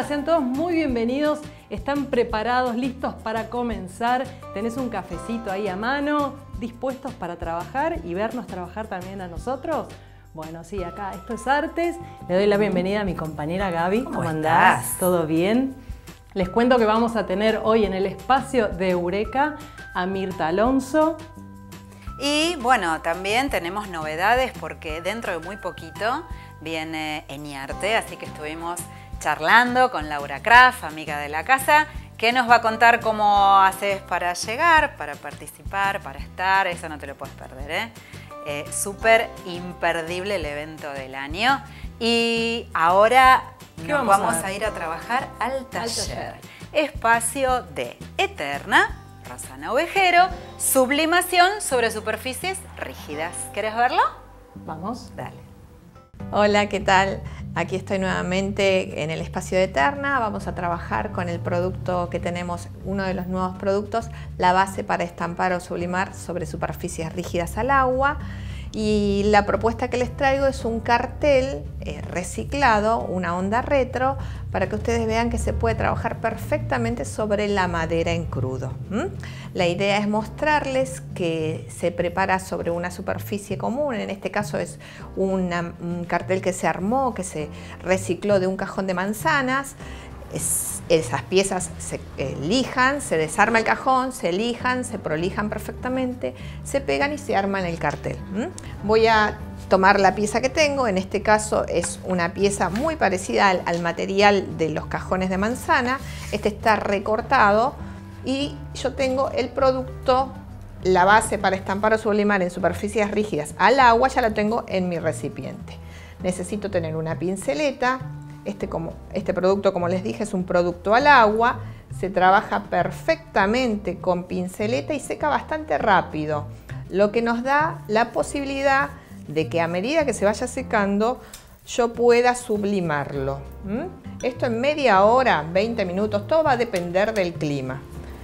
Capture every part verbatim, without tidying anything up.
sean todos muy bienvenidos. ¿Están preparados, listos para comenzar? ¿Tenés un cafecito ahí a mano, dispuestos para trabajar y vernos trabajar también a nosotros? Bueno, sí, acá esto es Artes. Le doy la bienvenida a mi compañera Gaby. ¿Cómo, ¿Cómo estás? andás? ¿Todo bien? Les cuento que vamos a tener hoy en el espacio de Eureka a Mirta Alonso. Y bueno, también tenemos novedades porque dentro de muy poquito viene Eñarte, así que estuvimos charlando con Laura Kraft, amiga de la casa, que nos va a contar cómo haces para llegar, para participar, para estar. Eso no te lo puedes perder, ¿eh? Eh, súper imperdible el evento del año. Y ahora nos vamos vamos a a ir a trabajar al taller. Al taller. Espacio de Eterna, Rosana Ovejero, sublimación sobre superficies rígidas. ¿Querés verlo? Vamos. Dale. Hola, ¿qué tal? Aquí estoy nuevamente en el espacio de Eterna. Vamos a trabajar con el producto que tenemos, uno de los nuevos productos, la base para estampar o sublimar sobre superficies rígidas al agua. Y la propuesta que les traigo es un cartel eh, reciclado, una onda retro, para que ustedes vean que se puede trabajar perfectamente sobre la madera en crudo. ¿Mm? La idea es mostrarles que se prepara sobre una superficie común. En este caso es una, un cartel que se armó, que se recicló de un cajón de manzanas. Es, esas piezas se eh, lijan, se desarma el cajón, se lijan, se prolijan perfectamente, se pegan y se arman el cartel. ¿Mm? Voy a tomar la pieza que tengo. En este caso es una pieza muy parecida al, al material de los cajones de manzana. Este está recortado y yo tengo el producto, la base para estampar o sublimar en superficies rígidas al agua, ya la tengo en mi recipiente. Necesito tener una pinceleta. Este, como, este producto, como les dije, es un producto al agua, se trabaja perfectamente con pinceleta y seca bastante rápido, lo que nos da la posibilidad de que a medida que se vaya secando yo pueda sublimarlo. ¿Mm? Esto en media hora, veinte minutos, todo va a depender del clima.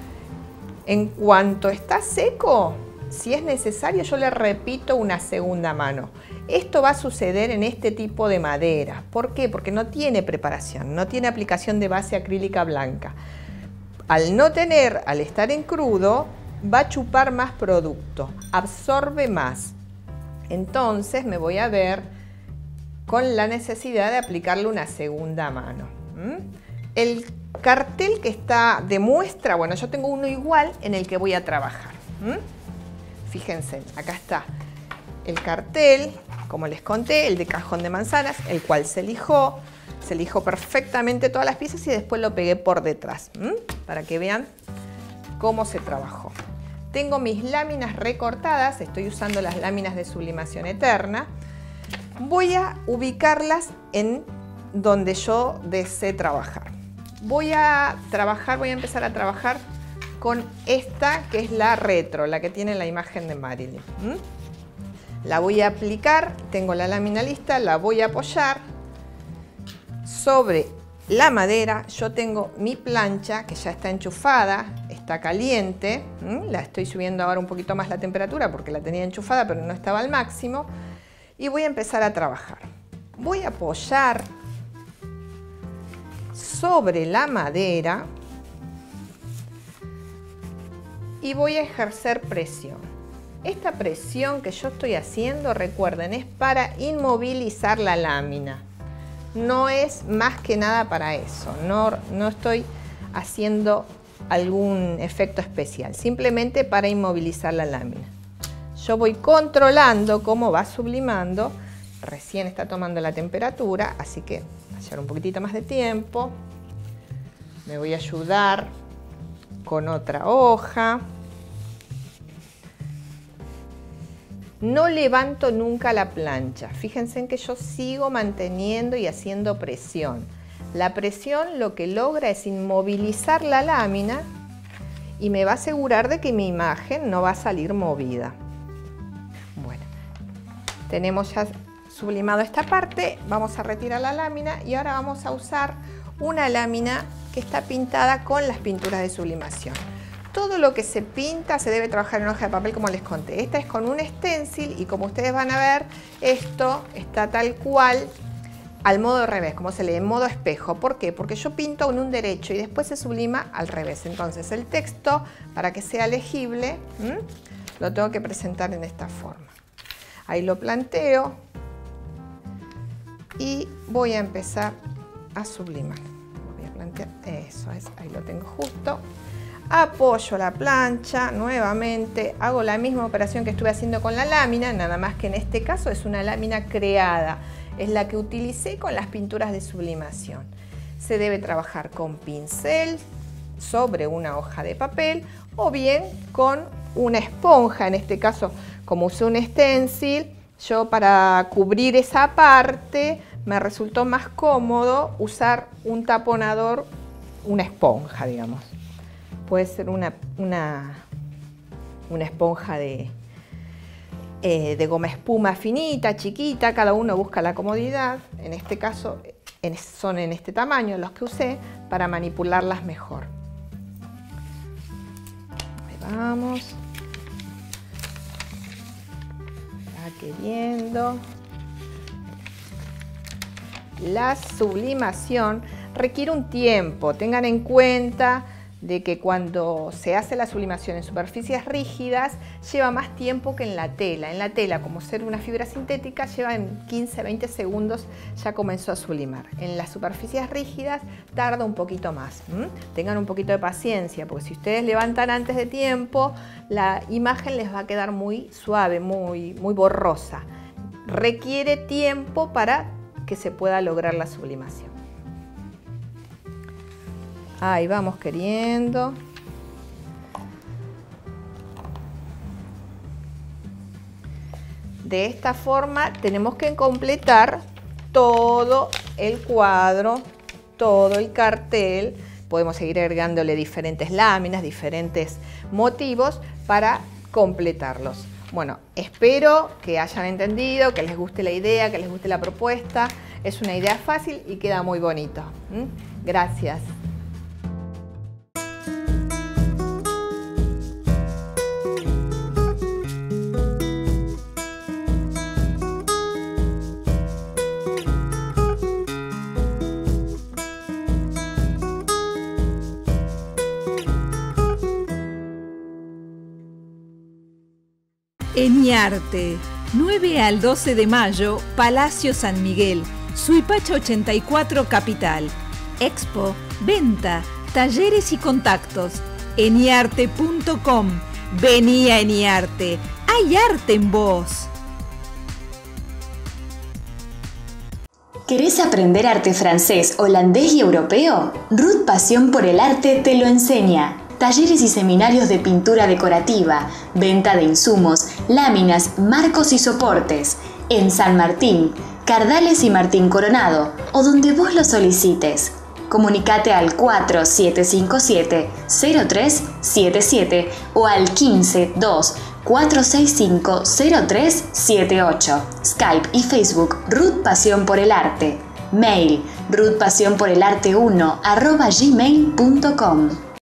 En cuanto está seco, si es necesario, yo le repito una segunda mano. Esto va a suceder en este tipo de madera. ¿Por qué? Porque no tiene preparación, no tiene aplicación de base acrílica blanca. Al no tener, al estar en crudo, va a chupar más producto, absorbe más. Entonces me voy a ver con la necesidad de aplicarle una segunda mano. ¿Mm? El cartel que está de muestra, bueno, yo tengo uno igual en el que voy a trabajar. ¿Mm? Fíjense, acá está el cartel, como les conté, el de cajón de manzanas, el cual se lijó, se lijó perfectamente todas las piezas y después lo pegué por detrás, ¿m? Para que vean cómo se trabajó. Tengo mis láminas recortadas, estoy usando las láminas de sublimación eterna. Voy a ubicarlas en donde yo desee trabajar. Voy a trabajar, voy a empezar a trabajar con esta que es la retro, la que tiene la imagen de Marilyn. ¿Mm? La voy a aplicar, tengo la lámina lista, la voy a apoyar sobre la madera. Yo tengo mi plancha que ya está enchufada, está caliente. ¿Mm? La estoy subiendo ahora un poquito más la temperatura porque la tenía enchufada pero no estaba al máximo. Y voy a empezar a trabajar. Voy a apoyar sobre la madera y voy a ejercer presión. Esta presión que yo estoy haciendo, recuerden, es para inmovilizar la lámina. No es más que nada para eso. No, no estoy haciendo algún efecto especial, simplemente para inmovilizar la lámina. Yo voy controlando cómo va sublimando. Recién está tomando la temperatura, así que voy a llevar un poquitito más de tiempo. Me voy a ayudar con otra hoja. No levanto nunca la plancha. Fíjense en que yo sigo manteniendo y haciendo presión. La presión lo que logra es inmovilizar la lámina y me va a asegurar de que mi imagen no va a salir movida. Bueno, tenemos ya sublimado esta parte. Vamos a retirar la lámina y ahora vamos a usar una lámina que está pintada con las pinturas de sublimación. Todo lo que se pinta se debe trabajar en hoja de papel como les conté. Esta es con un stencil y como ustedes van a ver, esto está tal cual al modo revés, como se lee, en modo espejo. ¿Por qué? Porque yo pinto en un derecho y después se sublima al revés. Entonces el texto, para que sea legible, ¿m? lo tengo que presentar en esta forma. Ahí lo planteo y voy a empezar a sublimar. Voy a plantear, eso es, ahí lo tengo justo. Apoyo la plancha nuevamente, hago la misma operación que estuve haciendo con la lámina, nada más que en este caso es una lámina creada. Es la que utilicé con las pinturas de sublimación. Se debe trabajar con pincel sobre una hoja de papel o bien con una esponja. En este caso, como usé un stencil, yo para cubrir esa parte me resultó más cómodo usar un taponador, una esponja, digamos. Puede ser una, una, una esponja de... Eh, de goma espuma finita, chiquita, cada uno busca la comodidad. En este caso en, son en este tamaño los que usé para manipularlas mejor. Ahí vamos. Va queriendo. La sublimación requiere un tiempo. Tengan en cuenta de que cuando se hace la sublimación en superficies rígidas lleva más tiempo que en la tela. En la tela, como ser una fibra sintética, lleva en quince a veinte segundos ya comenzó a sublimar. En las superficies rígidas tarda un poquito más. ¿Mm? Tengan un poquito de paciencia, porque si ustedes levantan antes de tiempo, la imagen les va a quedar muy suave, muy, muy borrosa. Requiere tiempo para que se pueda lograr la sublimación. Ahí vamos queriendo. De esta forma tenemos que completar todo el cuadro, todo el cartel. Podemos seguir agregándole diferentes láminas, diferentes motivos para completarlos. Bueno, espero que hayan entendido, que les guste la idea, que les guste la propuesta. Es una idea fácil y queda muy bonito. ¿Mm? Gracias. Eniarte, nueve al doce de mayo, Palacio San Miguel, Suipacha ochenta y cuatro, Capital. Expo, venta, talleres y contactos. eniarte punto com. Vení a Eniarte, hay arte en vos. ¿Querés aprender arte francés, holandés y europeo? Ruth Pasión por el Arte te lo enseña. Talleres y seminarios de pintura decorativa, venta de insumos, láminas, marcos y soportes. En San Martín, Cardales y Martín Coronado, o donde vos lo solicites. Comunicate al cuatro siete cinco siete cero tres siete siete o al quince dos cuatro seis cinco cero tres siete ocho. Skype y Facebook Ruth Pasión por el Arte. Mail ruth pasión por el arte uno arroba gmail punto com.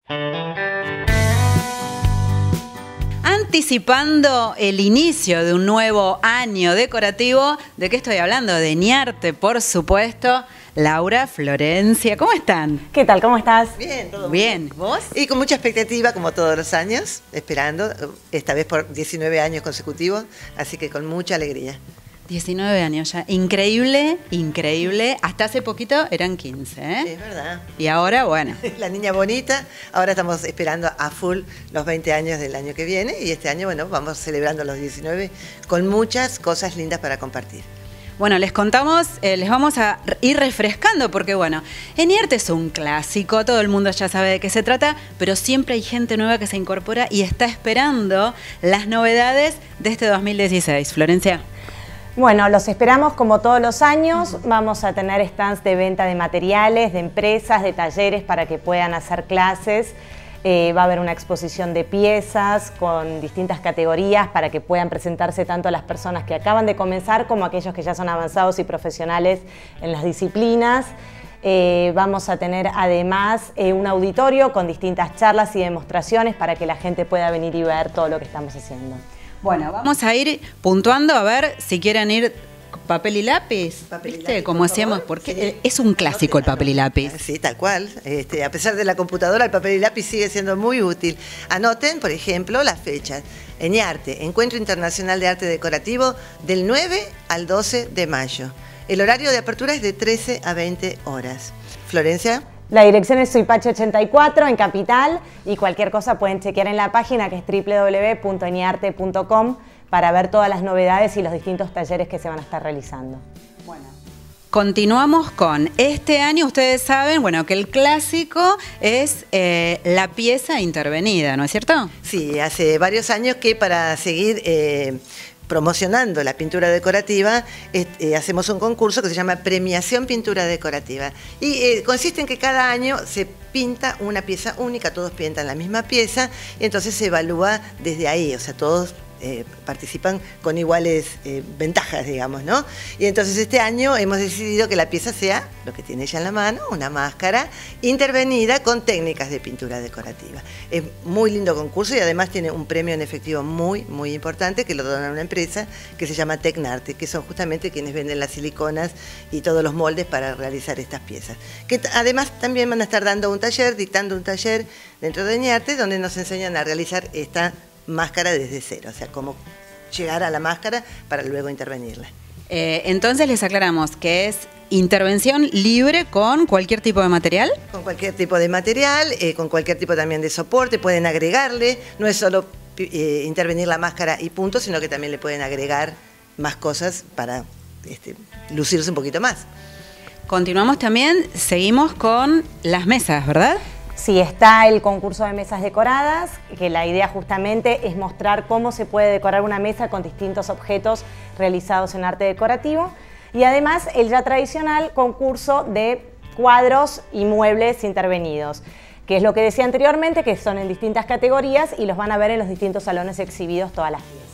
Anticipando el inicio de un nuevo año decorativo, ¿de qué estoy hablando? De Eniarte, por supuesto. Laura, Florencia, ¿cómo están? ¿Qué tal? ¿Cómo estás? Bien, todo bien. bien. ¿Vos? Y con mucha expectativa, como todos los años, esperando, esta vez por diecinueve años consecutivos, así que con mucha alegría. diecinueve años ya. Increíble, increíble. Hasta hace poquito eran quince, ¿eh? Es verdad. Y ahora, bueno. La niña bonita. Ahora estamos esperando a full los veinte años del año que viene. Y este año, bueno, vamos celebrando los diecinueve con muchas cosas lindas para compartir. Bueno, les contamos, eh, les vamos a ir refrescando porque, bueno, Eniarte es un clásico, todo el mundo ya sabe de qué se trata, pero siempre hay gente nueva que se incorpora y está esperando las novedades de este dos mil dieciséis. Florencia. Bueno, los esperamos como todos los años. Vamos a tener stands de venta de materiales, de empresas, de talleres para que puedan hacer clases. Eh, va a haber una exposición de piezas con distintas categorías para que puedan presentarse tanto las personas que acaban de comenzar como aquellos que ya son avanzados y profesionales en las disciplinas. Eh, vamos a tener además eh, un auditorio con distintas charlas y demostraciones para que la gente pueda venir y ver todo lo que estamos haciendo. Bueno, vamos a ir puntuando a ver si quieren ir papel y lápiz, Papel y ¿viste? lápiz, Como por hacíamos, favor. porque Sí. es un clásico el papel y lápiz. Sí, tal cual. Este, a pesar de la computadora, el papel y lápiz sigue siendo muy útil. Anoten, por ejemplo, las fechas. ENIARTE, Encuentro Internacional de Arte Decorativo, del nueve al doce de mayo. El horario de apertura es de trece a veinte horas. Florencia. La dirección es Suipacha ochenta y cuatro en Capital y cualquier cosa pueden chequear en la página que es doble u doble u doble u punto eniarte punto com para ver todas las novedades y los distintos talleres que se van a estar realizando. Bueno. Continuamos con este año, ustedes saben, bueno, que el clásico es eh, la pieza intervenida, ¿no es cierto? Sí, hace varios años que para seguir eh, promocionando la pintura decorativa, eh, eh, hacemos un concurso que se llama Premiación Pintura Decorativa. Y eh, consiste en que cada año se pinta una pieza única, todos pintan la misma pieza, y entonces se evalúa desde ahí, o sea, todos Eh, participan con iguales eh, ventajas, digamos, ¿no? Y entonces este año hemos decidido que la pieza sea lo que tiene ella en la mano, una máscara intervenida con técnicas de pintura decorativa. Es muy lindo concurso y además tiene un premio en efectivo muy, muy importante que lo dona una empresa que se llama Tecnarte, que son justamente quienes venden las siliconas y todos los moldes para realizar estas piezas. Que además también van a estar dando un taller, dictando un taller dentro de ENIARTE, donde nos enseñan a realizar esta máscara desde cero, o sea, cómo llegar a la máscara para luego intervenirla. Eh, entonces les aclaramos que es intervención libre con cualquier tipo de material. Con cualquier tipo de material, eh, con cualquier tipo también de soporte, pueden agregarle, no es solo eh, intervenir la máscara y punto, sino que también le pueden agregar más cosas para este, lucirse un poquito más. Continuamos también, seguimos con las mesas, ¿verdad? Sí, está el concurso de mesas decoradas, que la idea justamente es mostrar cómo se puede decorar una mesa con distintos objetos realizados en arte decorativo. Y además el ya tradicional concurso de cuadros y muebles intervenidos, que es lo que decía anteriormente, que son en distintas categorías y los van a ver en los distintos salones exhibidos todas las piezas.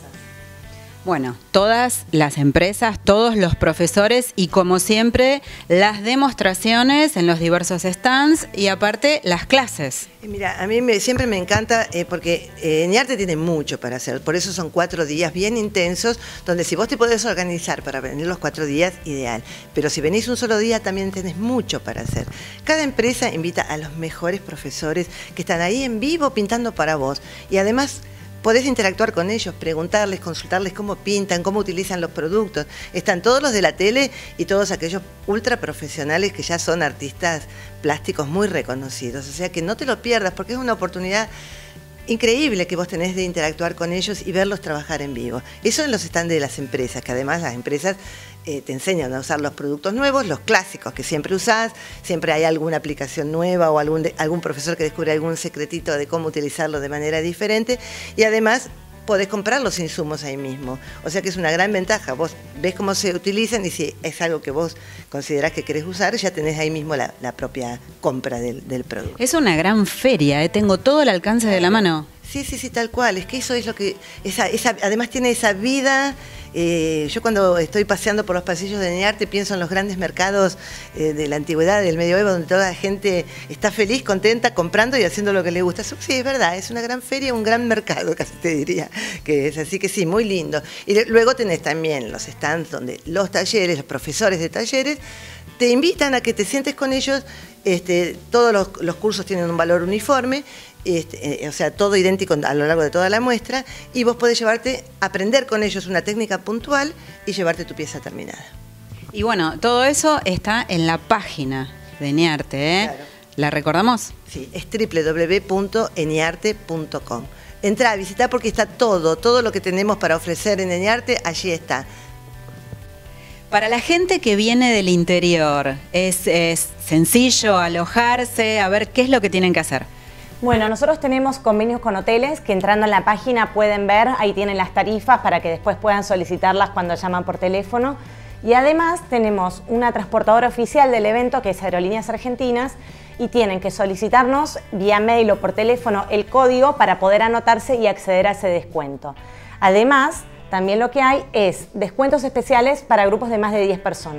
Bueno, todas las empresas, todos los profesores y como siempre las demostraciones en los diversos stands y aparte las clases. Mira, a mí me, siempre me encanta eh, porque eh, ENIARTE tiene mucho para hacer, por eso son cuatro días bien intensos, donde si vos te podés organizar para venir los cuatro días, ideal. Pero si venís un solo día también tenés mucho para hacer. Cada empresa invita a los mejores profesores que están ahí en vivo pintando para vos y además podés interactuar con ellos, preguntarles, consultarles cómo pintan, cómo utilizan los productos. Están todos los de la tele y todos aquellos ultra profesionales que ya son artistas plásticos muy reconocidos. O sea que no te lo pierdas porque es una oportunidad increíble que vos tenés de interactuar con ellos y verlos trabajar en vivo. Eso en los stands de las empresas, que además las empresas eh, te enseñan a usar los productos nuevos, los clásicos que siempre usás, siempre hay alguna aplicación nueva o algún, de, algún profesor que descubre algún secretito de cómo utilizarlo de manera diferente y además podés comprar los insumos ahí mismo. O sea que es una gran ventaja. Vos ves cómo se utilizan y si es algo que vos considerás que querés usar, ya tenés ahí mismo la, la propia compra del, del producto. Es una gran feria, ¿eh? Tengo todo al alcance de la mano. Sí, sí, sí, tal cual. Es que eso es lo que... Esa, esa, además tiene esa vida... Eh, yo cuando estoy paseando por los pasillos de ENIARTE pienso en los grandes mercados eh, de la antigüedad, del medioevo, donde toda la gente está feliz, contenta, comprando y haciendo lo que le gusta. Sí, es verdad, es una gran feria, un gran mercado, casi te diría que es. Así que sí, muy lindo. Y luego tenés también los stands donde los talleres, los profesores de talleres, te invitan a que te sientes con ellos. Este, todos los, los cursos tienen un valor uniforme, este, eh, o sea, todo idéntico a lo largo de toda la muestra, y vos podés llevarte, aprender con ellos una técnica puntual y llevarte tu pieza terminada. Y bueno, todo eso está en la página de ENIARTE, ¿eh? Claro. ¿La recordamos? Sí, es doble u doble u doble u punto eniarte punto com. Entrá, visitá porque está todo, todo lo que tenemos para ofrecer en ENIARTE, allí está. Para la gente que viene del interior, ¿es, es sencillo alojarse? A ver, ¿qué es lo que tienen que hacer? Bueno, nosotros tenemos convenios con hoteles que entrando en la página pueden ver, ahí tienen las tarifas para que después puedan solicitarlas cuando llaman por teléfono. Y además tenemos una transportadora oficial del evento que es Aerolíneas Argentinas y tienen que solicitarnos vía mail o por teléfono el código para poder anotarse y acceder a ese descuento. Además, también lo que hay es descuentos especiales para grupos de más de diez personas.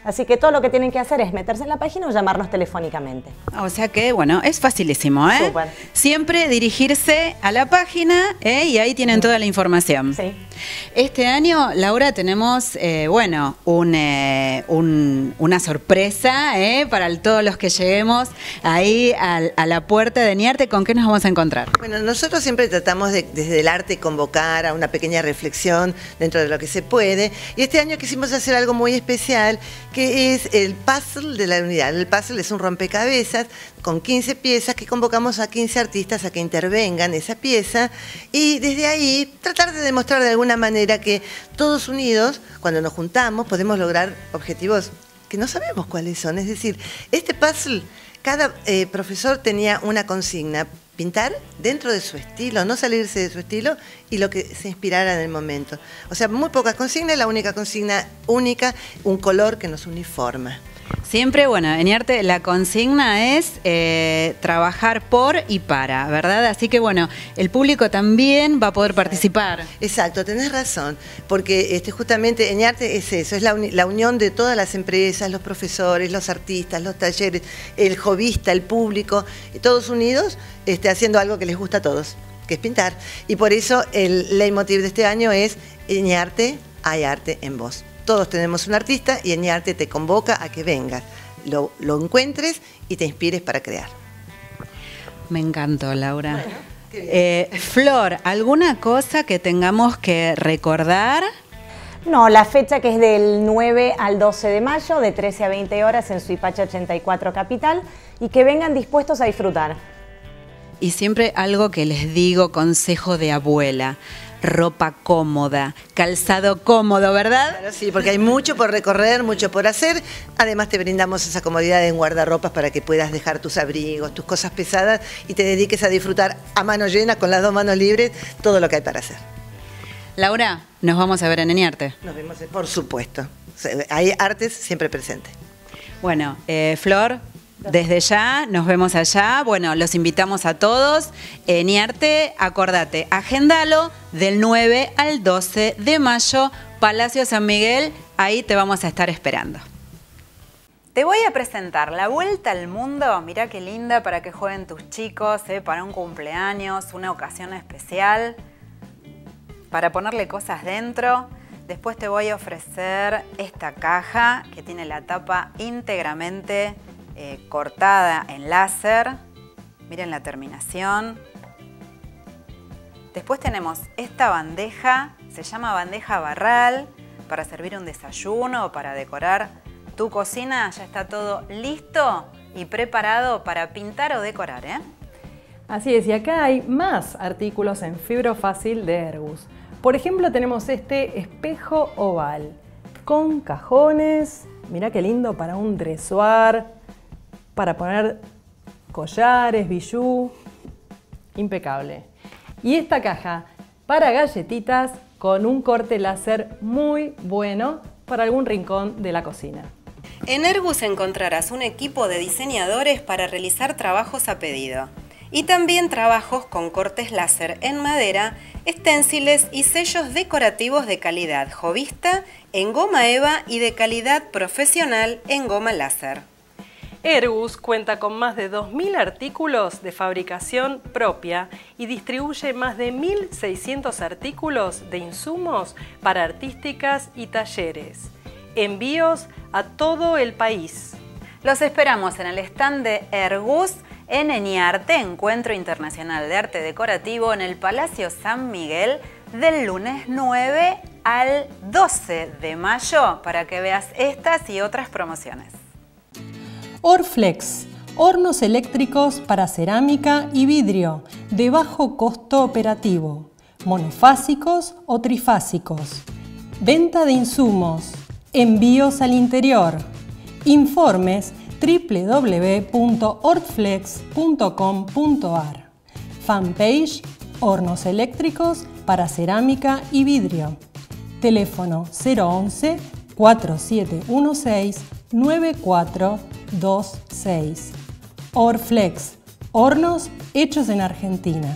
Así que todo lo que tienen que hacer es meterse en la página o llamarnos telefónicamente. O sea que, bueno, es facilísimo, ¿eh? Súper. Siempre dirigirse a la página, ¿eh? Y ahí tienen toda la información. Sí. Este año, Laura, tenemos, eh, bueno, un, eh, un, una sorpresa, ¿eh? Para el, todos los que lleguemos ahí a, a la puerta de Enyarte. ¿Con qué nos vamos a encontrar? Bueno, nosotros siempre tratamos de, desde el arte, convocar a una pequeña reflexión dentro de lo que se puede. Y este año quisimos hacer algo muy especial, que es el puzzle de la unidad. El puzzle es un rompecabezas con quince piezas que convocamos a quince artistas a que intervengan esa pieza y desde ahí tratar de demostrar de alguna manera que todos unidos, cuando nos juntamos, podemos lograr objetivos que no sabemos cuáles son. Es decir, este puzzle, cada eh, profesor tenía una consigna: pintar dentro de su estilo, no salirse de su estilo y lo que se inspirara en el momento. O sea, muy pocas consignas, la única consigna única, un color que nos uniforma. Siempre, bueno, Enyarte, la consigna es eh, trabajar por y para, ¿verdad? Así que, bueno, el público también va a poder participar. Exacto, tenés razón, porque este, justamente Enyarte es eso, es la, uni la unión de todas las empresas, los profesores, los artistas, los talleres, el jovista, el público, todos unidos este, haciendo algo que les gusta a todos, que es pintar. Y por eso el leitmotiv de este año es Enyarte, hay arte en vos. Todos tenemos un artista y Enyarte te convoca a que vengas, lo, lo encuentres y te inspires para crear. Me encantó, Laura. Bueno, eh, Flor, ¿alguna cosa que tengamos que recordar? No, la fecha que es del nueve al doce de mayo, de trece a veinte horas en Suipacha ochenta y cuatro Capital, y que vengan dispuestos a disfrutar. Y siempre algo que les digo, consejo de abuela: ropa cómoda, calzado cómodo, ¿verdad? Claro, sí, porque hay mucho por recorrer, mucho por hacer. Además te brindamos esa comodidad en guardarropas para que puedas dejar tus abrigos, tus cosas pesadas y te dediques a disfrutar a mano llena, con las dos manos libres, todo lo que hay para hacer. Laura, nos vamos a ver en Enyarte. Nos vemos, por supuesto. Hay artes siempre presentes. Bueno, eh, Flor, desde ya, nos vemos allá. Bueno, los invitamos a todos. Enyarte, acordate, agéndalo del nueve al doce de mayo, Palacio San Miguel, ahí te vamos a estar esperando. Te voy a presentar la vuelta al mundo. Mirá qué linda para que jueguen tus chicos, ¿eh? Para un cumpleaños, una ocasión especial, para ponerle cosas dentro. Después te voy a ofrecer esta caja que tiene la tapa íntegramente Eh, cortada en láser. Miren la terminación. Después tenemos esta bandeja, se llama bandeja barral, para servir un desayuno o para decorar tu cocina. Ya está todo listo y preparado para pintar o decorar, ¿eh? Así es, y acá hay más artículos en fibro fácil de Ergus. Por ejemplo, tenemos este espejo oval con cajones. Mirá qué lindo para un dressoir, para poner collares, bijú, impecable. Y esta caja para galletitas con un corte láser muy bueno para algún rincón de la cocina. En Ergus encontrarás un equipo de diseñadores para realizar trabajos a pedido y también trabajos con cortes láser en madera, esténciles y sellos decorativos de calidad jovista en goma eva y de calidad profesional en goma láser. Ergus cuenta con más de dos mil artículos de fabricación propia y distribuye más de mil seiscientos artículos de insumos para artísticas y talleres. Envíos a todo el país. Los esperamos en el stand de Ergus en Enyarte, Encuentro Internacional de Arte Decorativo, en el Palacio San Miguel, del lunes nueve al doce de mayo, para que veas estas y otras promociones. Orflex, hornos eléctricos para cerámica y vidrio, de bajo costo operativo, monofásicos o trifásicos. Venta de insumos, envíos al interior. Informes doble u doble u doble u punto orflex punto com punto ar. Fanpage, hornos eléctricos para cerámica y vidrio. Teléfono cero once, cuatro siete uno seis, nueve cuatro dos seis. Orflex, hornos hechos en Argentina.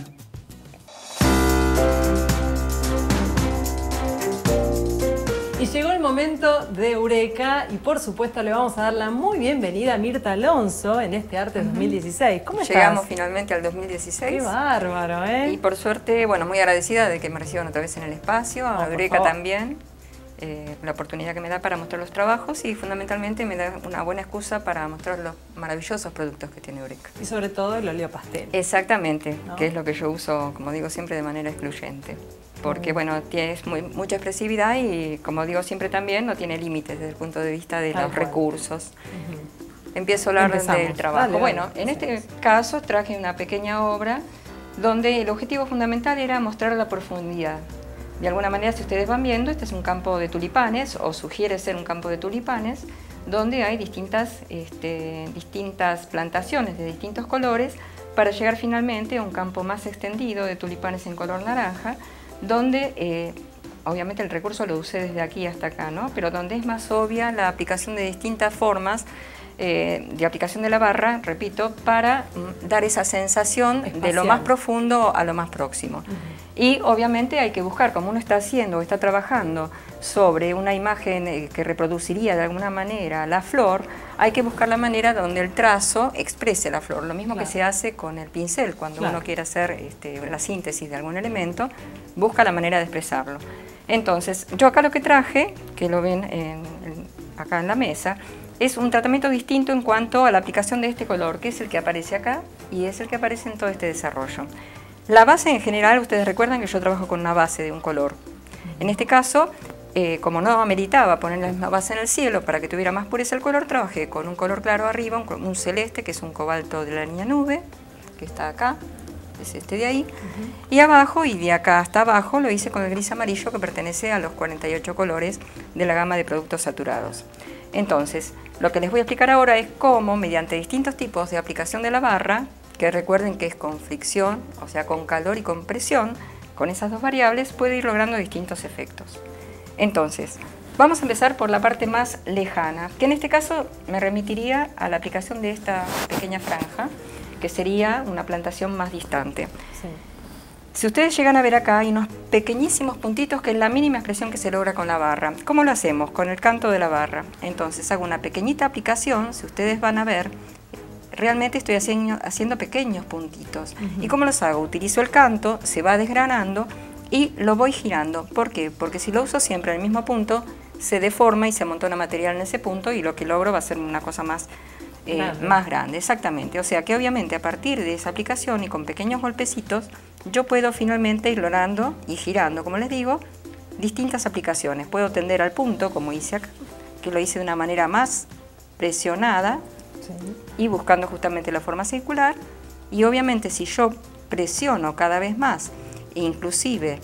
Y llegó el momento de Eureka y por supuesto le vamos a dar la muy bienvenida a Mirta Alonso en este Arte dos mil dieciséis. ¿Cómo estás? Llegamos finalmente al dos mil dieciséis. Qué bárbaro, ¿eh? Y por suerte, bueno, muy agradecida de que me reciban otra vez en el espacio, a Oh, Eureka también, eh, la oportunidad que me da para mostrar los trabajos y fundamentalmente me da una buena excusa para mostrar los maravillosos productos que tiene Eureka. Y sobre todo el óleo pastel. Exactamente, ¿no? Que es lo que yo uso, como digo siempre, de manera excluyente. Porque, bueno, tiene muy, mucha expresividad y, como digo siempre también, no tiene límites desde el punto de vista de Tal los cual. recursos. Uh-huh. Empiezo a hablar Empezamos. del trabajo. Dale, dale. Bueno, en este caso traje una pequeña obra donde el objetivo fundamental era mostrar la profundidad. De alguna manera, si ustedes van viendo, este es un campo de tulipanes, o sugiere ser un campo de tulipanes, donde hay distintas, este, distintas plantaciones de distintos colores para llegar finalmente a un campo más extendido de tulipanes en color naranja, donde eh, obviamente el recurso lo usé desde aquí hasta acá, ¿no? Pero donde es más obvia la aplicación de distintas formas eh, de aplicación de la barra, repito, para mm, dar esa sensación espacial, de lo más profundo a lo más próximo. Uh-huh. Y obviamente hay que buscar, como uno está haciendo o está trabajando sobre una imagen eh, que reproduciría de alguna manera la flor, hay que buscar la manera donde el trazo exprese la flor. Lo mismo claro. que se hace con el pincel, cuando claro. uno quiere hacer este, la síntesis de algún elemento, busca la manera de expresarlo. Entonces, yo acá lo que traje, que lo ven en, en, acá en la mesa, es un tratamiento distinto en cuanto a la aplicación de este color, que es el que aparece acá y es el que aparece en todo este desarrollo. La base en general, ustedes recuerdan que yo trabajo con una base de un color. En este caso, eh, como no ameritaba poner la misma base en el cielo para que tuviera más pureza el color, trabajé con un color claro arriba, un, un celeste, que es un cobalto de la línea nube, que está acá, es este de ahí, uh-huh. y abajo, y de acá hasta abajo, lo hice con el gris amarillo, que pertenece a los cuarenta y ocho colores de la gama de productos saturados. Entonces, lo que les voy a explicar ahora es cómo, mediante distintos tipos de aplicación de la barra, que recuerden que es con fricción, o sea, con calor y con presión, con esas dos variables puede ir logrando distintos efectos. Entonces, vamos a empezar por la parte más lejana, que en este caso me remitiría a la aplicación de esta pequeña franja, que sería una plantación más distante. Sí. Si ustedes llegan a ver acá, hay unos pequeñísimos puntitos que es la mínima expresión que se logra con la barra. ¿Cómo lo hacemos? Con el canto de la barra. Entonces hago una pequeñita aplicación, si ustedes van a ver, realmente estoy haciendo, haciendo pequeños puntitos. Uh-huh. ¿Y cómo los hago? Utilizo el canto, se va desgranando y lo voy girando. ¿Por qué? Porque si lo uso siempre en el mismo punto, se deforma y se amontona material en ese punto y lo que logro va a ser una cosa más, eh, grande. más grande. Exactamente. O sea que obviamente a partir de esa aplicación y con pequeños golpecitos, yo puedo finalmente ir logrando y girando, como les digo, distintas aplicaciones. Puedo tender al punto, como hice acá, que lo hice de una manera más presionada, sí. y buscando justamente la forma circular. Y obviamente si yo presiono cada vez más, e inclusive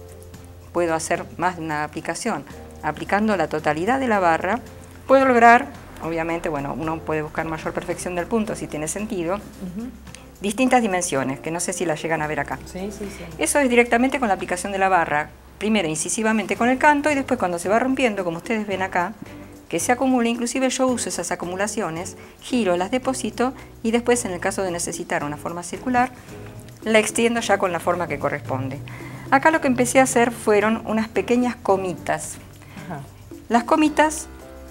puedo hacer más de una aplicación, aplicando la totalidad de la barra, puedo lograr, obviamente, bueno, uno puede buscar mayor perfección del punto si tiene sentido, uh-huh. distintas dimensiones, que no sé si las llegan a ver acá. Sí, sí, sí. Eso es directamente con la aplicación de la barra, primero incisivamente con el canto y después cuando se va rompiendo, como ustedes ven acá, que se acumula, inclusive yo uso esas acumulaciones, giro, las deposito y después en el caso de necesitar una forma circular, la extiendo ya con la forma que corresponde. Acá lo que empecé a hacer fueron unas pequeñas comitas. Ajá. Las comitas,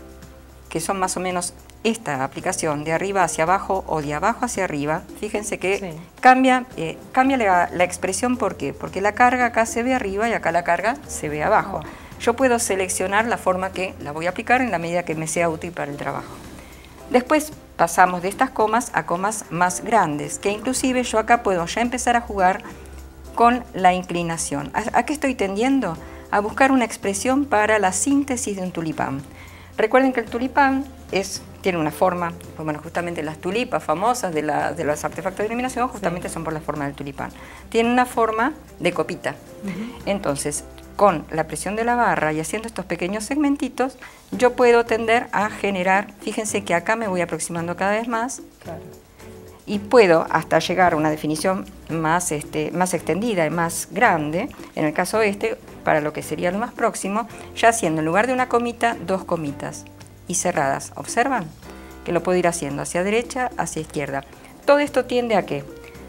que son más o menos esta aplicación de arriba hacia abajo o de abajo hacia arriba, fíjense que sí. cambia, eh, cambia la, la expresión. ¿Por qué? Porque la carga acá se ve arriba y acá la carga se ve abajo. Oh. Yo puedo seleccionar la forma que la voy a aplicar en la medida que me sea útil para el trabajo. Después pasamos de estas comas a comas más grandes, que inclusive yo acá puedo ya empezar a jugar con la inclinación. ¿A, a qué estoy tendiendo? A buscar una expresión para la síntesis de un tulipán. Recuerden que el tulipán es, tiene una forma, pues bueno, justamente las tulipas famosas de, la, de los artefactos de iluminación justamente sí. son por la forma del tulipán. Tiene una forma de copita. Uh-huh. Entonces, con la presión de la barra y haciendo estos pequeños segmentitos, yo puedo tender a generar, fíjense que acá me voy aproximando cada vez más, claro. y puedo hasta llegar a una definición más, este, más extendida y más grande, en el caso este, para lo que sería lo más próximo, ya haciendo en lugar de una comita, dos comitas y cerradas. ¿Observan? Que lo puedo ir haciendo hacia derecha, hacia izquierda. Todo esto tiende a ¿qué?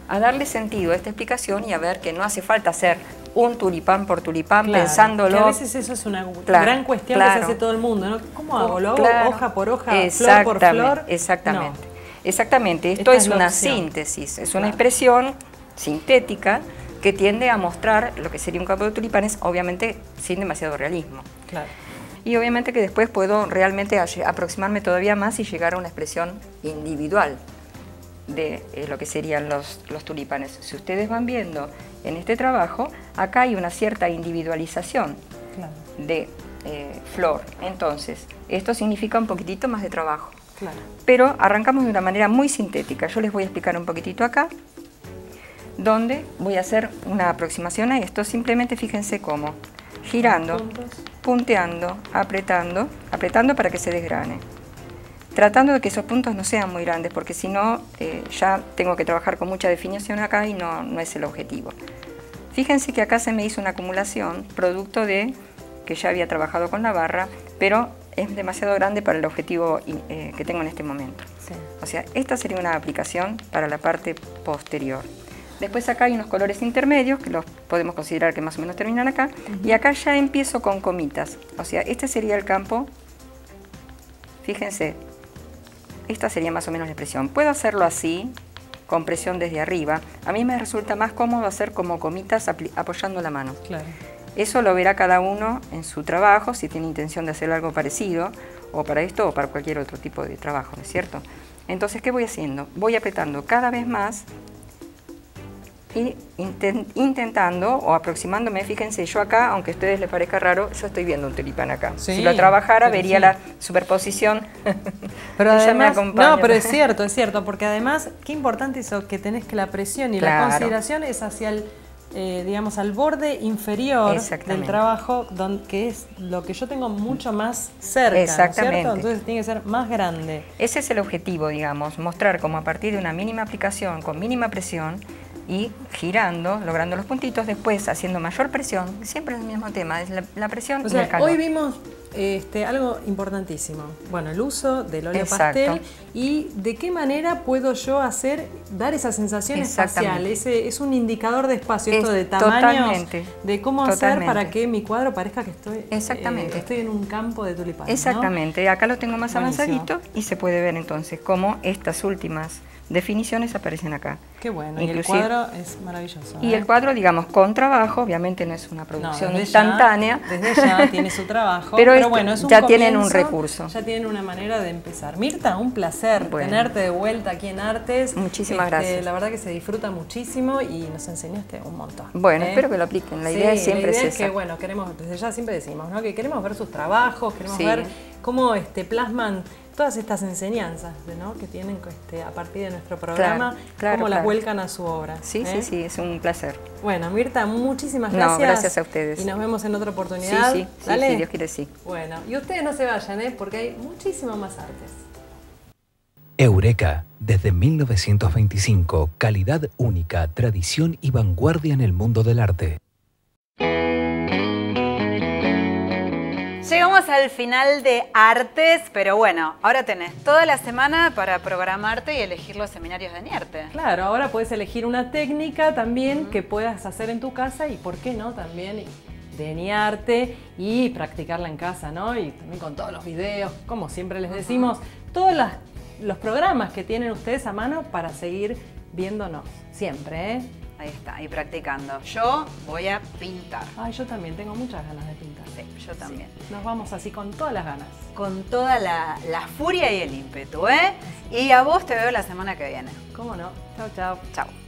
a darle sentido a esta explicación y a ver que no hace falta hacer un tulipán por tulipán, claro, pensándolo. Que a veces eso es una claro, gran cuestión claro. que se hace todo el mundo, ¿no? ¿Cómo hago? ¿Lo hago claro. hoja por hoja, Exactamente, flor por flor? Exactamente. No. Exactamente. Esto Esta es es una opción. síntesis, es Claro. una expresión sintética que tiende a mostrar lo que sería un campo de tulipanes, obviamente sin demasiado realismo. Claro. Y obviamente que después puedo realmente aproximarme todavía más y llegar a una expresión individual de eh, lo que serían los, los tulipanes. Si ustedes van viendo en este trabajo, acá hay una cierta individualización Claro. de eh, flor. Entonces, esto significa un poquitito más de trabajo. Claro. Pero arrancamos de una manera muy sintética. Yo les voy a explicar un poquitito acá, donde voy a hacer una aproximación a esto. Simplemente fíjense cómo, girando, Puntos. punteando, apretando, apretando para que se desgrane. Tratando de que esos puntos no sean muy grandes, porque si no, eh, ya tengo que trabajar con mucha definición acá y no, no es el objetivo. Fíjense que acá se me hizo una acumulación, producto de que ya había trabajado con la barra, pero es demasiado grande para el objetivo eh, que tengo en este momento. Sí. O sea, esta sería una aplicación para la parte posterior. Después acá hay unos colores intermedios, que los podemos considerar que más o menos terminan acá, uh-huh. y acá ya empiezo con comitas. O sea, este sería el campo, fíjense, esta sería más o menos la expresión. Puedo hacerlo así, con presión desde arriba. A mí me resulta más cómodo hacer como comitas apoyando la mano. Claro. Eso lo verá cada uno en su trabajo, si tiene intención de hacer algo parecido, o para esto o para cualquier otro tipo de trabajo, ¿no es cierto? Entonces, ¿qué voy haciendo? Voy apretando cada vez más y intent, intentando o aproximándome. Fíjense, yo acá, aunque a ustedes les parezca raro, yo estoy viendo un tulipán acá. Sí, si lo trabajara, vería sí. la superposición. Pero Ella además, me acompaña. no, pero es cierto, es cierto, porque además, qué importante eso, que tenés que la presión y claro. la consideración es hacia el, eh, digamos, al borde inferior del trabajo, don, que es lo que yo tengo mucho más cerca, exactamente. ¿no es cierto? Entonces tiene que ser más grande. Ese es el objetivo, digamos, mostrar cómo a partir de una mínima aplicación, con mínima presión, y girando, logrando los puntitos, después haciendo mayor presión, siempre es el mismo tema, es la, la presión o y sea, el calor. Hoy vimos este, algo importantísimo, bueno, el uso del óleo Exacto. pastel y de qué manera puedo yo hacer, dar esa sensación espacial, ese es un indicador de espacio, esto es, de tamaños, totalmente, de cómo totalmente. hacer para que mi cuadro parezca que estoy, Exactamente. Eh, estoy en un campo de tulipanes. Exactamente, ¿no? Acá lo tengo más Buenísimo. avanzadito y se puede ver entonces cómo estas últimas definiciones aparecen acá. Qué bueno, Inclusive, y el cuadro es maravilloso. Y ¿eh? el cuadro, digamos, con trabajo, obviamente no es una producción no, instantánea. Ya, desde ya tiene su trabajo, pero, pero bueno, es un ya comienzo, tienen un recurso. Ya tienen una manera de empezar. Mirta, un placer bueno. tenerte de vuelta aquí en Artes. Muchísimas este, gracias. La verdad que se disfruta muchísimo y nos enseñaste un montón. Bueno, ¿eh? espero que lo apliquen. La sí, idea siempre la idea es, es esa. que, bueno, queremos, desde ya siempre decimos, ¿no? Que queremos ver sus trabajos, queremos sí. ver cómo este, plasman todas estas enseñanzas, ¿no? Que tienen este, a partir de nuestro programa, claro, claro, cómo claro. las vuelcan a su obra. Sí, ¿eh? sí, sí, es un placer. Bueno, Mirta, muchísimas gracias. No, gracias a ustedes. Y nos vemos en otra oportunidad. Sí, sí, ¿Dale? sí, sí, Dios quiere, sí. Bueno, y ustedes no se vayan, ¿eh? Porque hay muchísimo más artes. Eureka, desde mil novecientos veinticinco, calidad única, tradición y vanguardia en el mundo del arte. Llegamos al final de Artes, pero bueno, ahora tenés toda la semana para programarte y elegir los seminarios de Niarte. Claro, ahora puedes elegir una técnica también uh-huh. que puedas hacer en tu casa y, ¿por qué no?, también de Niarte y practicarla en casa, ¿no? Y también con todos los videos, como siempre les decimos, uh-huh. todos las, los programas que tienen ustedes a mano para seguir viéndonos, siempre, ¿eh? Ahí está, y practicando. Yo voy a pintar. Ay, yo también tengo muchas ganas de pintar. Sí, yo también. Sí. Nos vamos así con todas las ganas. Con toda la, la furia y el ímpetu, ¿eh? Y a vos te veo la semana que viene. ¿Cómo no? Chau, chau. Chau.